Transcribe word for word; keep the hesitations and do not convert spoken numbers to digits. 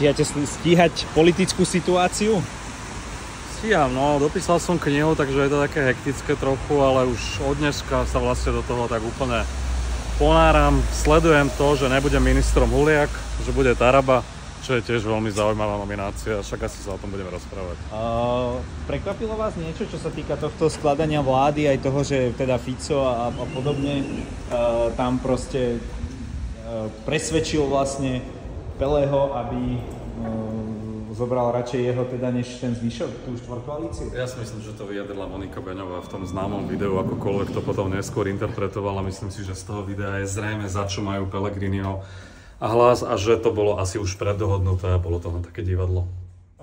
Stíhate stíhať politickú situáciu? Stíham, no, dopísal som knihu, takže je to také hektické trochu, ale už od dneska sa vlastne do toho tak úplne ponáram. Sledujem to, že nebude ministrom Huliak, že bude Taraba, čo je tiež veľmi zaujímavá nominácia, však asi sa o tom budeme rozprávať. Uh, prekvapilo vás niečo, čo sa týka tohto skladania vlády, aj toho, že teda Fico a, a podobne uh, tam proste uh, presvedčil vlastne Pelého, aby uh, zobral radšej jeho teda, než ten zvyšok, tú štvorkoalíciu? Ja si myslím, že to vyjadrila Monika Beňová v tom známom videu, akokoľvek to potom neskôr interpretovala. Myslím si, že z toho videa je zrejme, za čo majú Pellegriniho a hlas a že to bolo asi už preddohodnuté a bolo to len také divadlo.